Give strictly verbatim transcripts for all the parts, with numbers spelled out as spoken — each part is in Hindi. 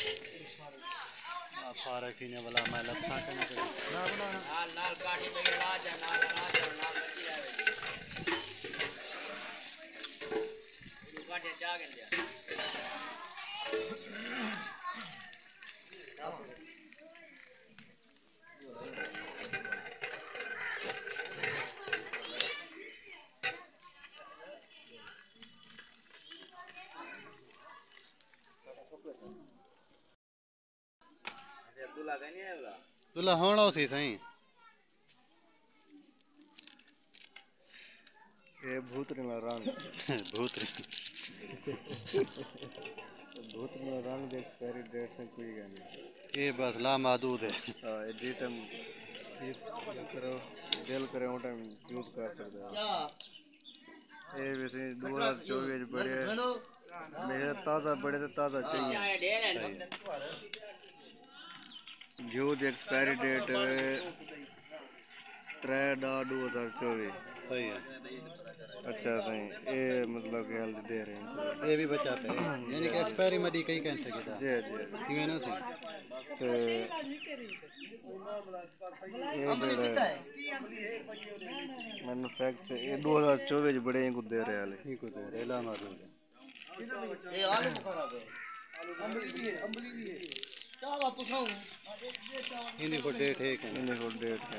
फारा खीने वाला मैं लच्छा के ना करे ना बना नाल नाल काटी पे इलाज है नाल इलाज और नाल बची आवे तू काटे जागे लिया अब्दुल्ला कहनी है वाला तुला होना सी सही ये भूतरे ना रंग भूतरे भूतरे रंग दे एक्सपायरी डेट से कोई नहीं ये बस ला महदूद है हां ये जी तुम करो दिल करे वो टाइम यूज कर सकते हो ये वैसे दो हज़ार चौबीस बड़े मेरे ताजा बड़े तो ताजा चाहिए घ्यू दी एक्सपायरी डेट त्रै डा दो हज़ार चौबीस सही है अच्छा सही ये मतलब कि हेल्थ दे रहे हैं ये भी बचाते हैं यानी कि एक्सपायरी मदी कई कह सकता जी जी ठीक ना सही तो ये बड़ा मैन्युफैक्चर ये दो हज़ार चौबीस बड़े को दे रहे हैं ठीक हो गया रेला मारो ये आलू बुखारा पे अंबली भी है अंबली भी है चाह वापस आऊं इन्हीं को डेट है कि इन्हीं को डेट है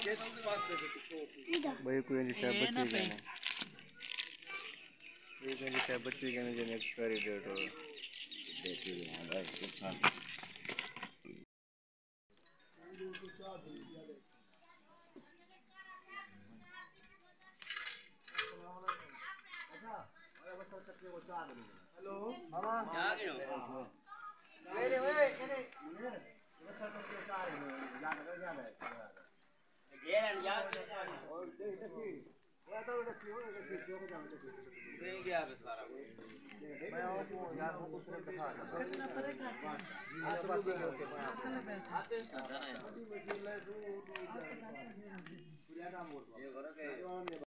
भाई कोई नहीं सब बच्चे के नहीं ये कोई नहीं सब बच्चे के नहीं जो एक्सपायरी डेट हो देखिए हां भाई अच्छा हेलो मामा जागे नो मेरे ओए मेरे घेरन जा और देख देखी या तो देखी हो देखी जो को जाने देखी नहीं गया बे सारा मैं आपको यार वो कुछ नहीं दिखा रहा कितना पड़ेगा आज बात नहीं होके मैं आपको ये करो के